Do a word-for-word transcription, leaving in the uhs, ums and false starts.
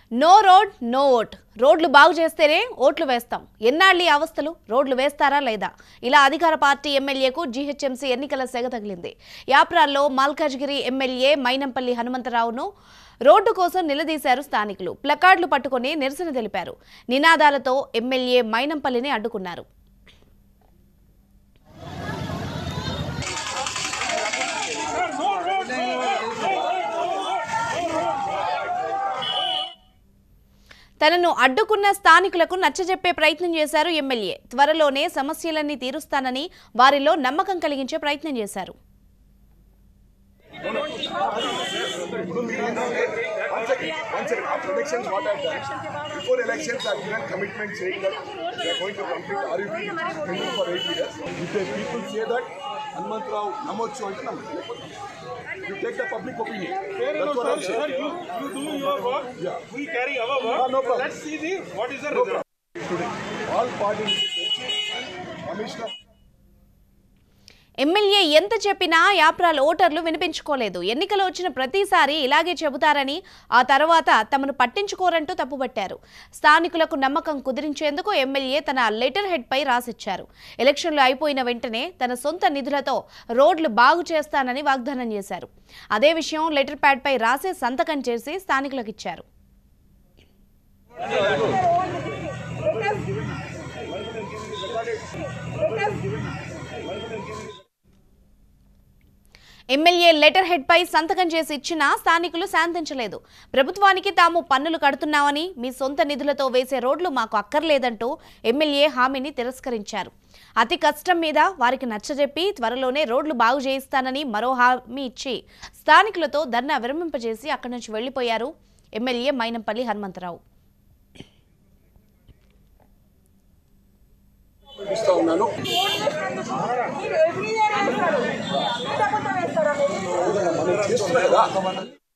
No road no vote. రోడ్లు బాగు చేస్తేనే ఓట్లు వేస్తాం. ఎన్నాళ్ళీ అవస్థలు? రోడ్లు వేస్తారా లేదా? ఇలా అధికార పార్టీ ఎమ్మెల్యేకు జీహెచ్ఎంసీ ఎన్నికల సెగ తగిలింది. యాప్రాల్లో మల్కాజ్గిరి ఎమ్మెల్యే మైనంపల్లి హనుమంతరావును రోడ్డు కోసం నిలదీశారు స్థానికులు. ప్లకార్డులు పట్టుకుని నిరసన తెలిపారు. నినాదాలతో ఎమ్మెల్యే మైనంపల్లిని అడ్డుకున్నారు. తనను అడ్డుకున్న స్థానికులకు నచ్చజెప్పే ప్రయత్నం చేశారు ఎమ్మెల్యే. త్వరలోనే సమస్యలన్నీ తీరుస్తానని వారిలో నమ్మకం కలిగించే ప్రయత్నం చేశారు. Hanumantrao Namochu ante nammu. You take the public opinion. That's what I'm saying. You, you do your work. Yeah. We carry our work. Ah, no problem. Let's see the what is the No result. Today, all parties, Commissioner. MLA ఎంత చెప్పినా యాప్రాల ఓటర్లు వినిపించుకోలేదు. ఎన్నికలు వచ్చిన ప్రతిసారి ఇలాగే చెబుతారని, ఆ తర్వాత తమను పట్టించుకోరంటూ తప్పుపట్టారు. స్థానికులకు నమ్మకం కుదిరించేందుకు ఎమ్మెల్యే తన లెటర్ హెడ్ పై రాసిచ్చారు. ఎలక్షన్లు అయిపోయిన వెంటనే తన సొంత నిధులతో రోడ్లు బాగు చేస్తానని వాగ్దానం చేశారు. అదే విషయం లెటర్ ప్యాడ్ పై రాసి సంతకం చేసి స్థానికులకు ఇచ్చారు. ఎమ్మెల్యే లెటర్ హెడ్ పై సంతకం చేసి ఇచ్చినా స్థానికులు శాంతించలేదు. ప్రభుత్వానికి తాము పన్నులు కడుతున్నామని, మీ సొంత నిధులతో వేసే రోడ్లు మాకు అక్కర్లేదంటూ ఎమ్మెల్యే హామీని తిరస్కరించారు. అతి కష్టం మీద వారికి నచ్చజెప్పి త్వరలోనే రోడ్లు బాగు చేయిస్తానని మరో హామీ ఇచ్చి స్థానికులతో ధర్నా విరమింపజేసి అక్కడి నుంచి వెళ్లిపోయారు ఎమ్మెల్యే మైనంపల్లి హనుమంతరావు. మనం చేస్తున్నాం కదా.